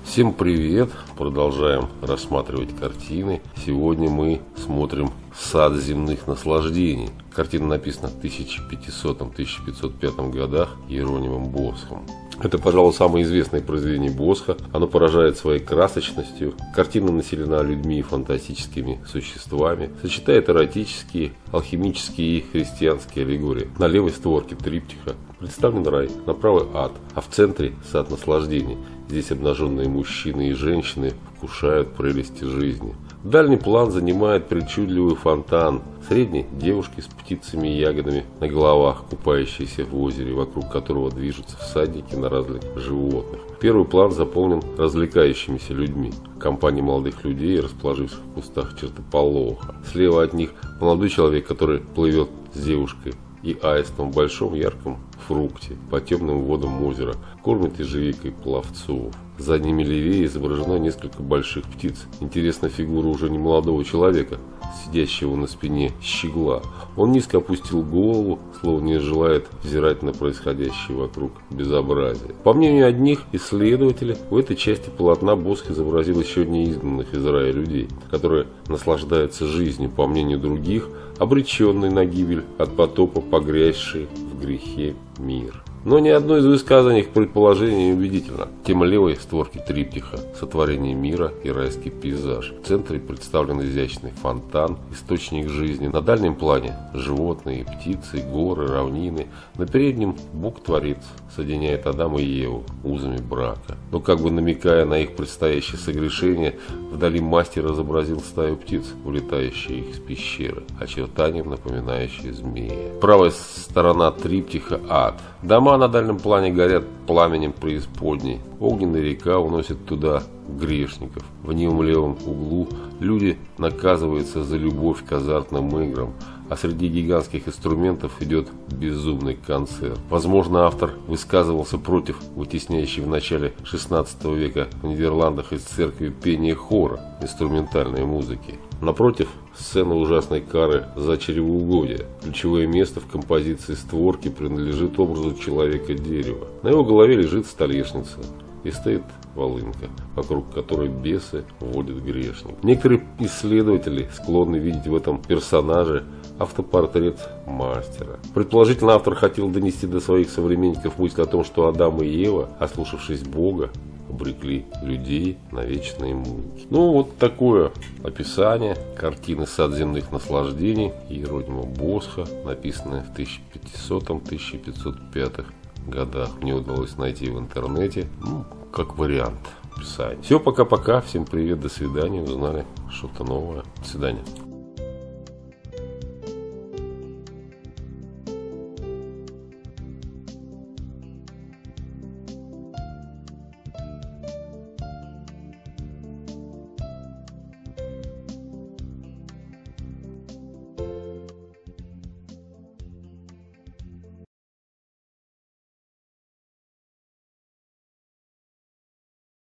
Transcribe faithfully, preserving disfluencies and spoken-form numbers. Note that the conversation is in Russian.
Всем привет! Продолжаем рассматривать картины. Сегодня мы смотрим «Сад земных наслаждений». Картина написана в тысяча пятисотом — тысяча пятьсот пятом годах Иеронимом Босхом. Это, пожалуй, самое известное произведение Босха. Оно поражает своей красочностью. Картина населена людьми и фантастическими существами. Сочетает эротические, алхимические и христианские аллегории. На левой створке триптиха представлен рай, на правой ад, а в центре сад наслаждений. Здесь обнаженные мужчины и женщины вкушают прелести жизни. Дальний план занимает причудливый фонтан. Средний – девушки с птицами и ягодами на головах, купающиеся в озере, вокруг которого движутся всадники на разных животных. Первый план заполнен развлекающимися людьми. Компания молодых людей, расположивших в кустах чертополоха. Слева от них молодой человек, который плывет с девушкой и аистом в большом ярком фрукте по темным водам озера, кормит ежевикой пловцов. За ними левее изображено несколько больших птиц. Интересна фигура уже не молодого человека, сидящего на спине щегла. Он низко опустил голову, словно не желает взирать на происходящее вокруг безобразие. По мнению одних исследователей, в этой части полотна Босх изобразил еще не изгнанных из рая людей, которые наслаждаются жизнью, по мнению других, обреченный на гибель от потопа, погрязший в грехе мир. Но ни одно из высказанных предположений не убедительно. Тема левой створки триптиха – сотворение мира и райский пейзаж. В центре представлен изящный фонтан, источник жизни. На дальнем плане – животные, птицы, горы, равнины. На переднем – Бог-творец соединяет Адама и Еву узами брака. Но как бы намекая на их предстоящее согрешение, вдали мастер изобразил стаю птиц, вылетающие из пещеры, очертанием напоминающие змея. Правая сторона триптиха – ад. Дома на дальнем плане горят пламенем преисподней. Огненная река уносит туда грешников. В нем левом углу люди наказываются за любовь к азартным играм, а среди гигантских инструментов идет безумный концерт. Возможно, автор высказывался против вытесняющей в начале шестнадцатого века в Нидерландах из церкви пения хора инструментальной музыки. Напротив, сцена ужасной кары за чревоугодие. Ключевое место в композиции створки принадлежит образу человека-дерева. На его голове лежит столешница и стоит волынка, вокруг которой бесы водят грешник. Некоторые исследователи склонны видеть в этом персонаже автопортрет мастера. Предположительно, автор хотел донести до своих современников мысль о том, что Адам и Ева, ослушавшись Бога, обрекли людей на вечные муки. Ну, вот такое описание картины «Сад земных наслаждений» Иеронима Босха, написанное в тысяча пятисотом — тысяча пятьсот пятом годах. Мне удалось найти в интернете, ну, как вариант описания. Все, пока-пока. Всем привет, до свидания. Узнали что-то новое. До свидания.